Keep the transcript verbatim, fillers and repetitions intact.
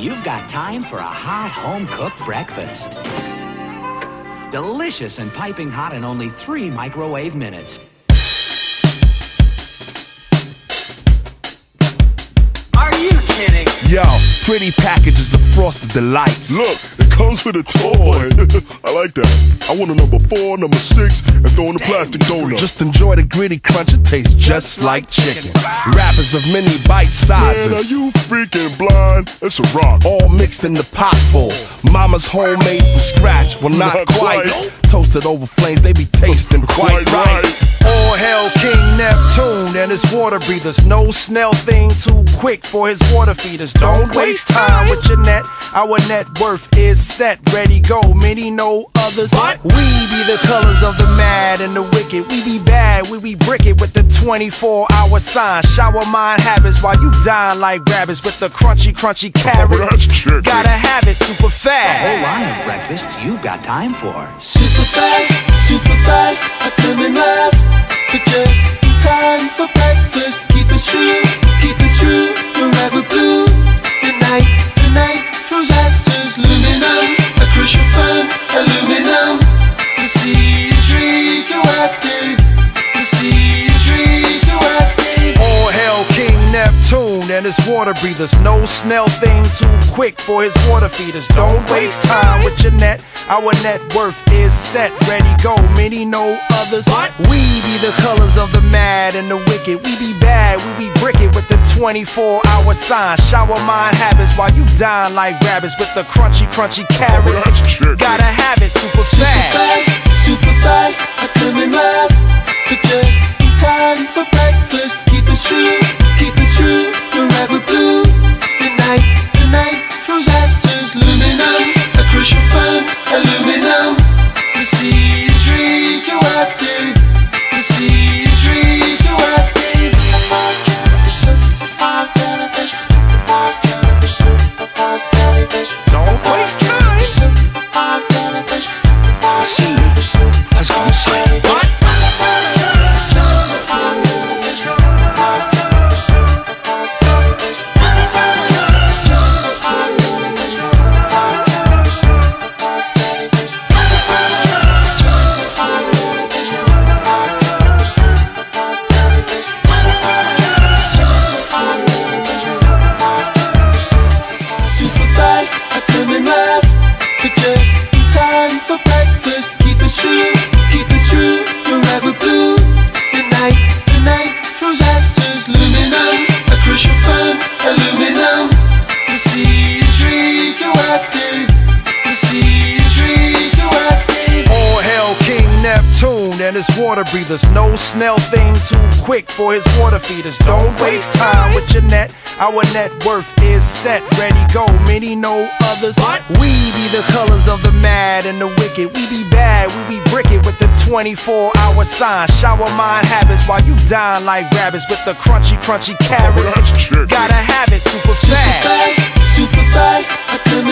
you've got time for a hot home-cooked breakfast. Delicious and piping hot in only three microwave minutes. Are you kidding? Yo, pretty packages of Frosted Delights. Look, it comes with a toy. I like that. I want a number four, number six, and throw in the plastic donut. Just enjoy the gritty crunch, it tastes just like chicken. Wrappers of mini bite sizes. Man, are you freaking blind? It's a rock. All mixed in the pot full. Mama's homemade from scratch. Well, not, Not quite. quite. Toasted over flames, they be tasting quite, Quite right. right. All hail King Neptune and his water breathers. No snail thing too quick for his water feeders. Don't waste time with your net. Our net worth is set, ready, go. Many know others. What? We be the colors of the mad and the wicked. We be bad, we be brick it with the twenty-four hour sign. Shower mind habits while you dine like rabbits with the crunchy, crunchy carrots. Oh, that's chicken. Gotta have it super A fast. whole line of breakfasts you've got time for. Super fast, super fast, I come in last, but just in time for breakfast. Keep it true, keep it true, forever blue. The night, the night throws actors, aluminum, a crucial fun, aluminum. The sea is radioactive, the sea is radioactive. All hail King Neptune and his water breathers. No snail thing too quick for his water feeders. Don't waste time with your net. Our net worth is set, ready, go. Many know others. What? We be the colors of the mad and the wicked. We be bad, we be brick it with the twenty-four hour sign. Shower mind habits while you dine like rabbits with the crunchy, crunchy carrots. Oh, that's chicken. Gotta have it super Super fast. fast, super fast, I come in last, but just in time for breakfast. Keep it true, keep it true, forever blue. The night, the night throws actors, aluminum, a crucial fun, aluminum. The sea is radioactive, the sea is radioactive. Superfast television, superfast television, superfast television, superfast television. Don't waste time. Superfast television, superfast television. I was gonna say, What? Super fast, I come in last, but just in time for breakfast. Keep it true, keep it true, forever blue. The night, the night throws actors, aluminum, a crucial fun, aluminum. The sea is radioactive, the sea is radioactive. All hail King Neptune and his water breathers. No snail thing too quick for his water feeders. Don't waste time with your net. Our net worth is set, ready, go. Many know others. What? We be the colors of the mad and the wicked. We be bad, we be brick it with the twenty-four hour sign. Shower mind habits while you dine like rabbits with the crunchy, crunchy Oh, carrots. that's chicken. Gotta have it super Super fast. fast, super fast, I come